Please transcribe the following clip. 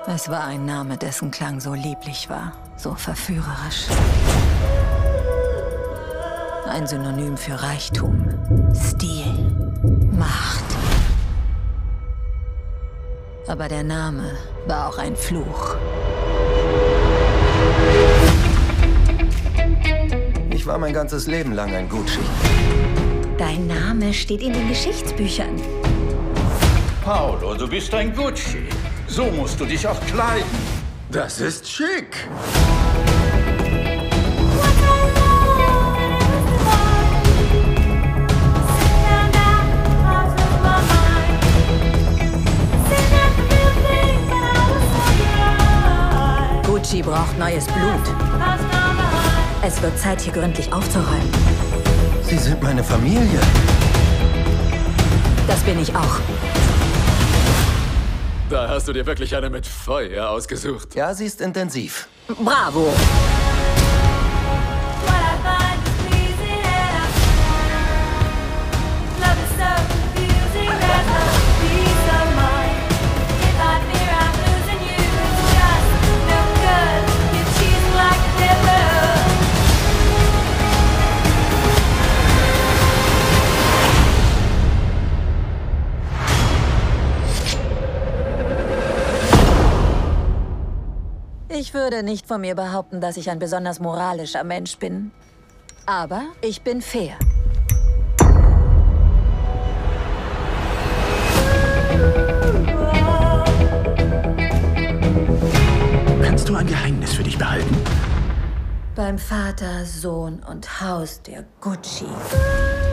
Es war ein Name, dessen Klang so lieblich war, so verführerisch. Ein Synonym für Reichtum, Stil, Macht. Aber der Name war auch ein Fluch. Ich war mein ganzes Leben lang ein Gucci. Dein Name steht in den Geschichtsbüchern. Paolo, du bist ein Gucci. So musst du dich auch kleiden. Das ist schick. Gucci braucht neues Blut. Es wird Zeit, hier gründlich aufzuräumen. Sie sind meine Familie. Das bin ich auch. Da hast du dir wirklich eine mit Feuer ausgesucht. Ja, sie ist intensiv. Bravo! Ich würde nicht von mir behaupten, dass ich ein besonders moralischer Mensch bin. Aber ich bin fair. Kannst du ein Geheimnis für dich behalten? Beim Vater, Sohn und Haus der Gucci